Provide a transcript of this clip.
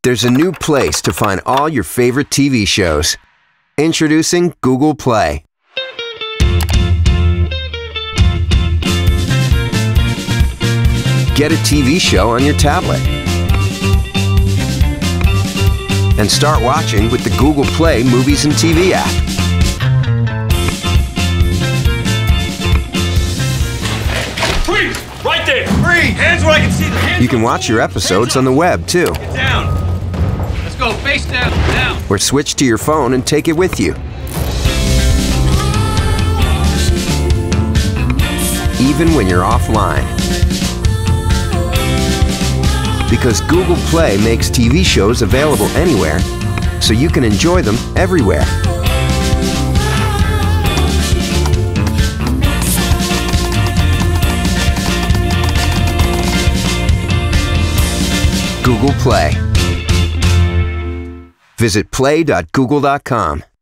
There's a new place to find all your favorite TV shows. Introducing Google Play. Get a TV show on your tablet and start watching with the Google Play Movies and TV app. Freeze! Right there! Freeze! Hands where I can see the hands. You can watch your episodes on the web too. Get down! Let's go, face down, down! Or switch to your phone and take it with you. Even when you're offline. Because Google Play makes TV shows available anywhere, so you can enjoy them everywhere. Google Play. Visit play.google.com.